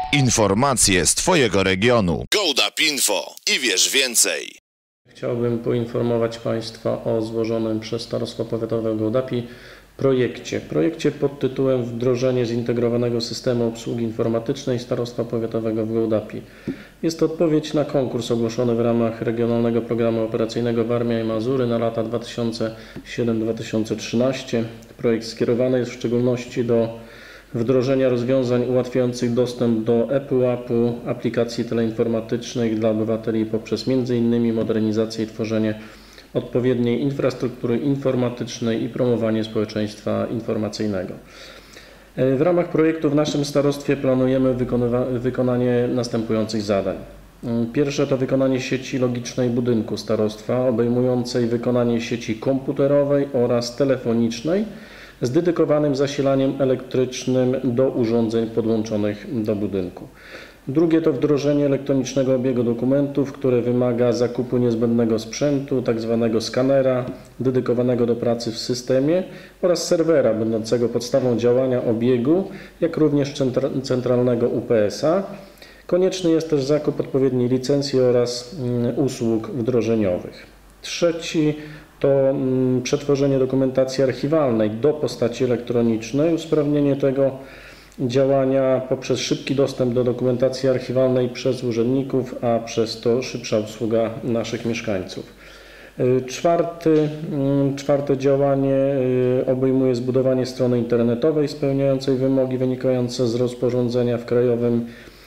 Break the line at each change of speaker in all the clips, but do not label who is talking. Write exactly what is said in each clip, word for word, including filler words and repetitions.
Informacje z Twojego regionu. GoDap Info i wiesz więcej.
Chciałbym poinformować Państwa o złożonym przez Starostwo Powiatowe w Gołdapi projekcie. Projekcie pod tytułem Wdrożenie zintegrowanego systemu obsługi informatycznej Starostwa Powiatowego w Gołdapi. Jest to odpowiedź na konkurs ogłoszony w ramach Regionalnego Programu Operacyjnego Warmia i Mazury na lata dwa tysiące siódmy do dwa tysiące trzynastego. Projekt skierowany jest w szczególności do wdrożenia rozwiązań ułatwiających dostęp do ePUAP-u, aplikacji teleinformatycznych dla obywateli poprzez między innymi modernizację i tworzenie odpowiedniej infrastruktury informatycznej i promowanie społeczeństwa informacyjnego. W ramach projektu w naszym starostwie planujemy wykonanie następujących zadań. Pierwsze to wykonanie sieci logicznej budynku starostwa, obejmującej wykonanie sieci komputerowej oraz telefonicznej z dedykowanym zasilaniem elektrycznym do urządzeń podłączonych do budynku. Drugie to wdrożenie elektronicznego obiegu dokumentów, które wymaga zakupu niezbędnego sprzętu, tzw. skanera dedykowanego do pracy w systemie oraz serwera będącego podstawą działania obiegu, jak również centralnego U P S-a. Konieczny jest też zakup odpowiedniej licencji oraz usług wdrożeniowych. Trzeci to przetworzenie dokumentacji archiwalnej do postaci elektronicznej, usprawnienie tego działania poprzez szybki dostęp do dokumentacji archiwalnej przez urzędników, a przez to szybsza obsługa naszych mieszkańców. Czwarty, czwarte działanie obejmuje zbudowanie strony internetowej spełniającej wymogi wynikające z rozporządzenia w krajowym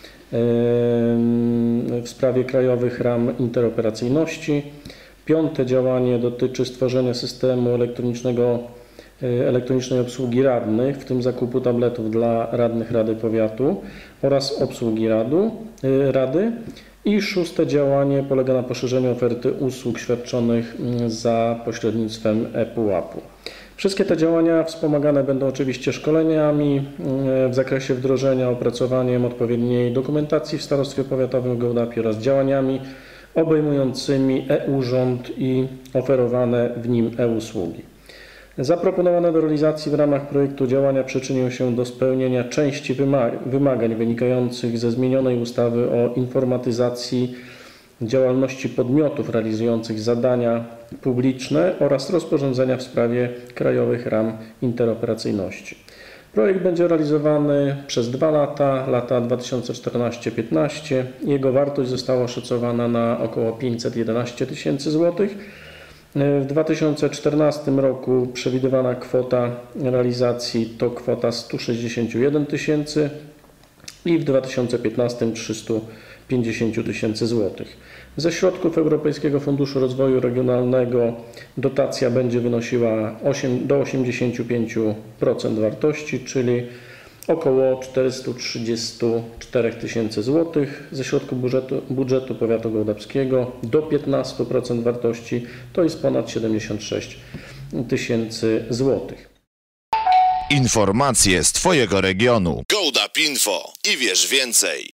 w sprawie krajowych ram interoperacyjności. Piąte działanie dotyczy stworzenia systemu elektronicznego, elektronicznej obsługi radnych, w tym zakupu tabletów dla radnych Rady Powiatu oraz obsługi radu, Rady. I szóste działanie polega na poszerzeniu oferty usług świadczonych za pośrednictwem ePUAP-u. Wszystkie te działania wspomagane będą oczywiście szkoleniami w zakresie wdrożenia, opracowaniem odpowiedniej dokumentacji w Starostwie Powiatowym w Gołdapi oraz działaniami obejmującymi e-Urząd i oferowane w nim e-usługi. Zaproponowane do realizacji w ramach projektu działania przyczynią się do spełnienia części wymagań wynikających ze zmienionej ustawy o informatyzacji działalności podmiotów realizujących zadania publiczne oraz rozporządzenia w sprawie krajowych ram interoperacyjności. Projekt będzie realizowany przez dwa lata, lata dwa tysiące czternasty do dwa tysiące piętnastego. Jego wartość została oszacowana na około pięćset jedenaście tysięcy złotych. W dwa tysiące czternastym roku przewidywana kwota realizacji to kwota sto sześćdziesiąt jeden tysięcy i w dwa tysiące piętnastym trzysta pięćdziesiąt tysięcy złotych. Ze środków Europejskiego Funduszu Rozwoju Regionalnego dotacja będzie wynosiła do osiemdziesięciu pięciu procent wartości, czyli około czterysta trzydzieści cztery tysiące złotych. Ze środków budżetu, budżetu powiatu gołdapskiego do piętnastu procent wartości, to jest ponad siedemdziesiąt sześć tysięcy złotych.
Informacje z Twojego regionu. GoDap Info i wiesz więcej.